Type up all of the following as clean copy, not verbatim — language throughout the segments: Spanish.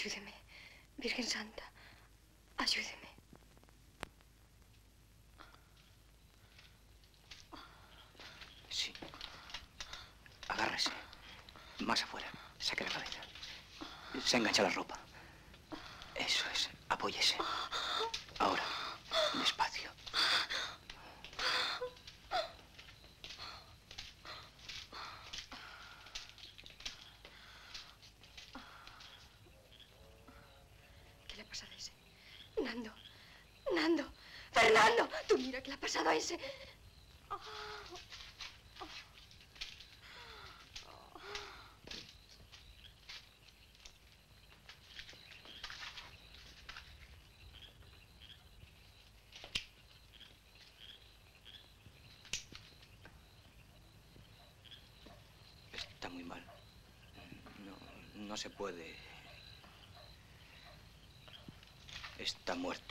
Ayúdeme, Virgen Santa, ayúdeme. Sí. Agárrese. Más afuera. Saque la cabeza. Se engancha la ropa. Eso es. Apóyese. Ahora. Despacio. ¿Qué le ha pasado a ese? Nando. Nando. Fernando. Tú mira qué le ha pasado a ese. Está muy mal. No se puede. Está muerto.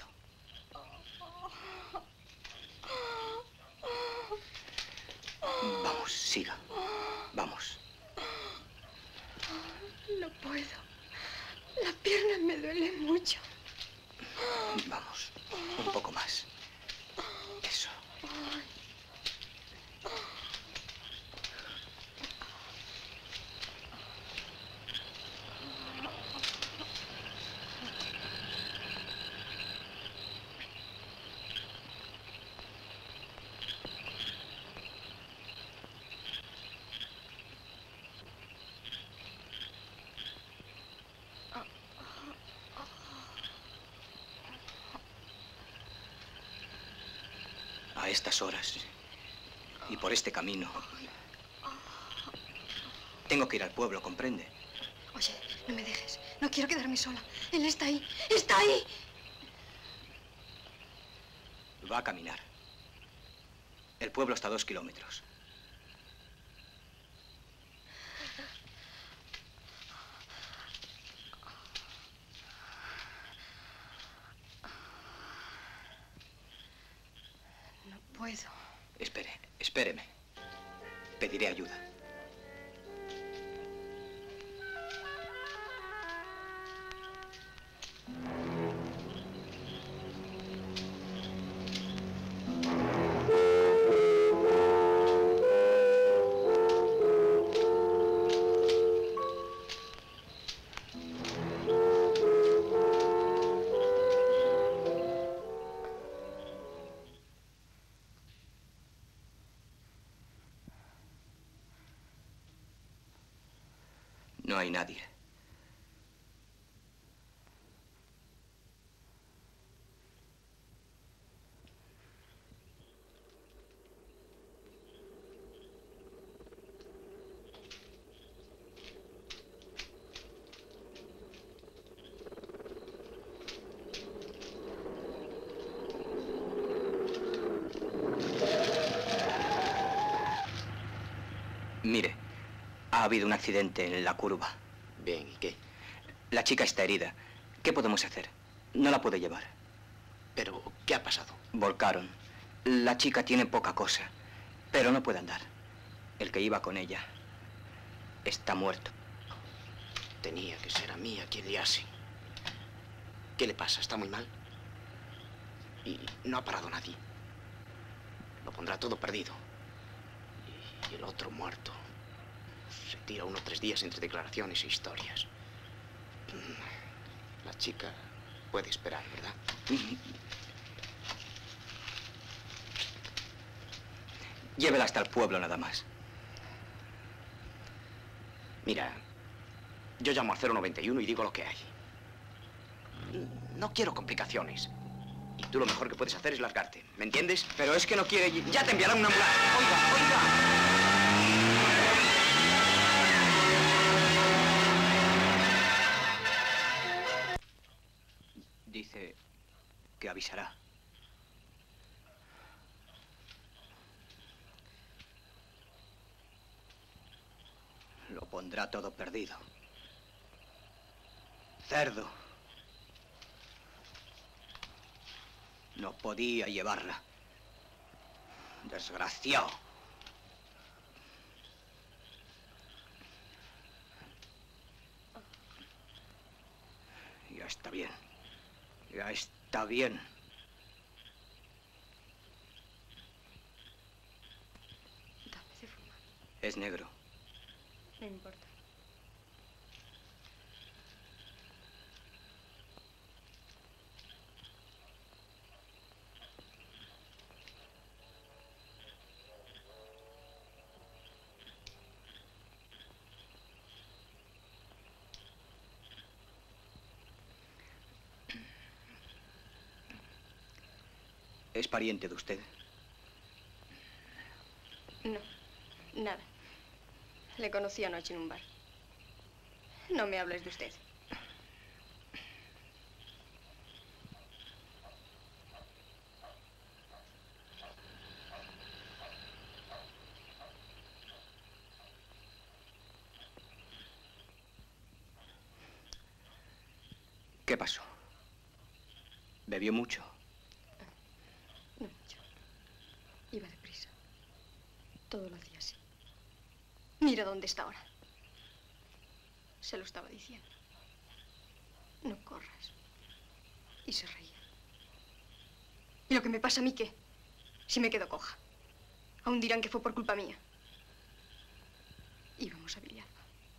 Vamos, siga. Vamos. No puedo. La pierna me duele mucho. Vamos. Un poco más. Eso. A estas horas y por este camino. Tengo que ir al pueblo, ¿comprende? Oye, no me dejes. No quiero quedarme sola. Él está ahí. ¡Está ahí! Va a caminar. El pueblo está a 2 kilómetros. No puedo. Espéreme. Pediré ayuda. No hay nadie. Mire, ha habido un accidente en la curva. Bien, ¿y qué? La chica está herida. ¿Qué podemos hacer? No la puede llevar. Pero, ¿qué ha pasado? Volcaron. La chica tiene poca cosa, pero no puede andar. El que iba con ella está muerto. Tenía que ser a mí a quien le hace. ¿Qué le pasa? ¿Está muy mal? Y no ha parado nadie. Lo pondrá todo perdido. Y el otro muerto. Se tira 1 o 3 días entre declaraciones e historias. La chica puede esperar, ¿verdad? Llévela hasta el pueblo nada más. Mira, yo llamo al 091 y digo lo que hay. No quiero complicaciones. Y tú lo mejor que puedes hacer es largarte, ¿me entiendes? Pero es que no quiere... Ya te enviarán una ambulancia. Oiga, oiga. Dice que avisará. Lo pondrá todo perdido. Cerdo. No podía llevarla. Desgraciado. Ya está bien. Ya está bien. Dame de fumar. Es negro. No importa. ¿Es pariente de usted? No, nada. Le conocí anoche en un bar. No me hables de usted. ¿Qué pasó? ¿Bebió mucho? No mucho. Iba deprisa. Todo lo hacía así. Mira dónde está ahora. Se lo estaba diciendo. No corras. Y se reía. ¿Y lo que me pasa a mí qué? Si me quedo coja. Aún dirán que fue por culpa mía. Íbamos a Villalba.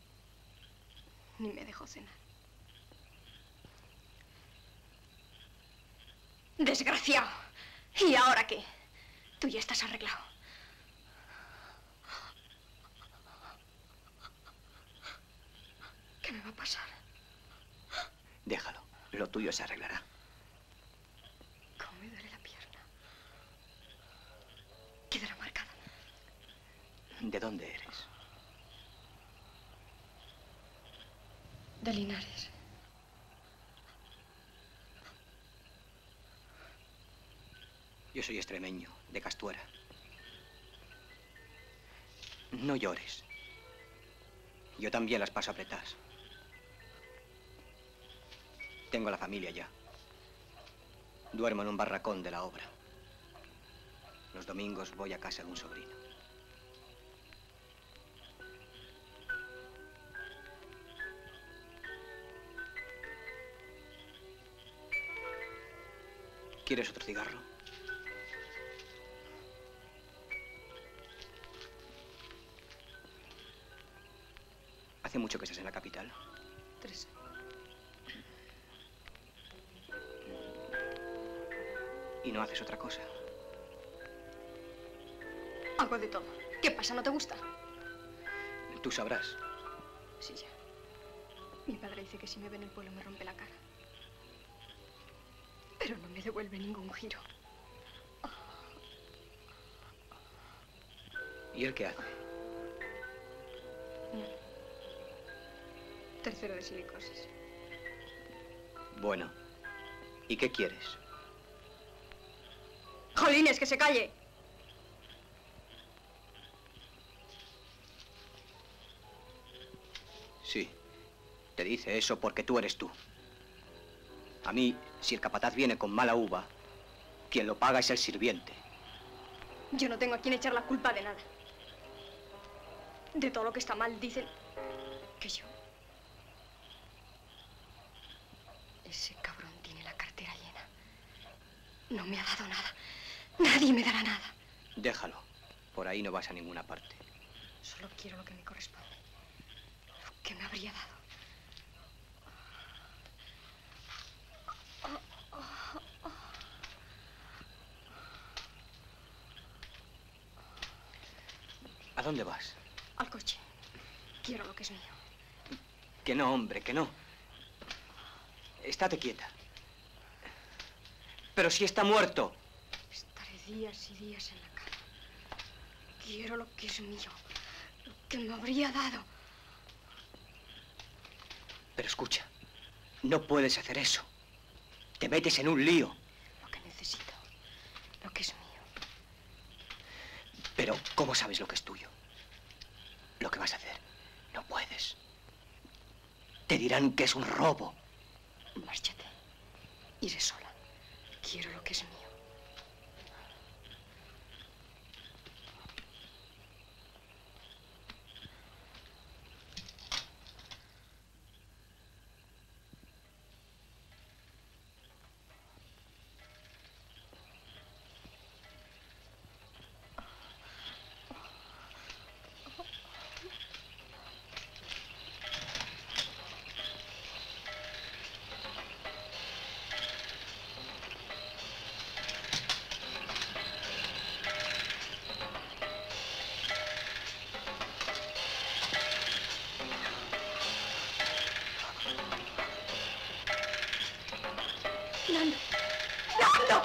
Ni me dejó cenar. ¡Desgraciado! ¿Y ahora qué? Tú ya estás arreglado. ¿Qué me va a pasar? Déjalo. Lo tuyo se arreglará. ¿Cómo me duele la pierna? Quedará marcada. ¿De dónde eres? De Linares. Yo soy extremeño, de Castuera. No llores. Yo también las paso apretadas. Tengo la familia ya. Duermo en un barracón de la obra. Los domingos voy a casa de un sobrino. ¿Quieres otro cigarro? ¿Hace mucho que estás en la capital? 3 años. ¿Y no haces otra cosa? Hago de todo. ¿Qué pasa? ¿No te gusta? Tú sabrás. Sí, ya. Mi padre dice que si me ve en el pueblo me rompe la cara. Pero no me devuelve ningún giro. ¿Y él qué hace? Tercero de silicosis. Bueno. ¿Y qué quieres? ¡Jolines, que se calle! Sí. Te dice eso porque tú eres tú. A mí, si el capataz viene con mala uva, quien lo paga es el sirviente. Yo no tengo a quien echar la culpa de nada. De todo lo que está mal dicen que yo. Ese cabrón tiene la cartera llena. No me ha dado nada. Nadie me dará nada. Déjalo. Por ahí no vas a ninguna parte. Solo quiero lo que me corresponde. Lo que me habría dado. ¿A dónde vas? Al coche. Quiero lo que es mío. Que no, hombre, que no. Estate quieta. Pero si está muerto. Estaré días y días en la cama. Quiero lo que es mío. Lo que me habría dado. Pero escucha. No puedes hacer eso. Te metes en un lío. Lo que necesito. Lo que es mío. Pero, ¿cómo sabes lo que es tuyo? Lo que vas a hacer. No puedes. Te dirán que es un robo. Márchate. Iré sola. Quiero lo que es mío. Nando. ¡Nando!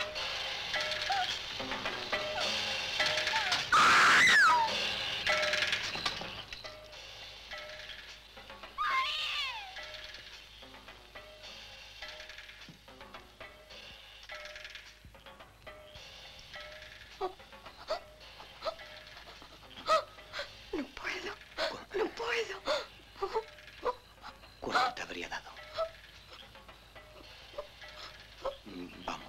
No puedo. No puedo. ¿Cuánto te habría dado? Vamos.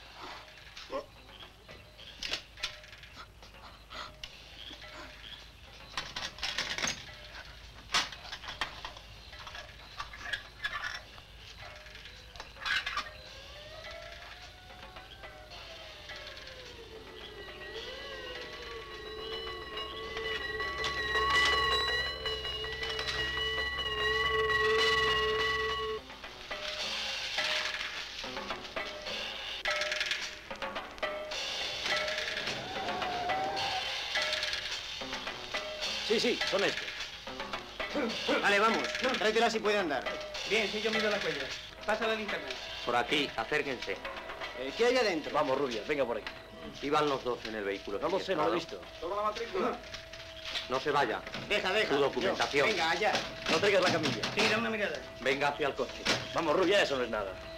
Sí, son estos. Vale, vamos. Tráetela si puede andar. Bien, sí, yo mido la cuella. Pasa la linterna. Por aquí, acérquense. ¿Qué hay adentro? Vamos, Rubias, venga por aquí. Iban los dos en el vehículo. No lo sé, no lo he visto. Toma la matrícula. No se vaya. Deja. Tu documentación. Venga, allá. No traigas la camilla. Sí, da una mirada. Venga hacia el coche. Vamos, Rubia, eso no es nada.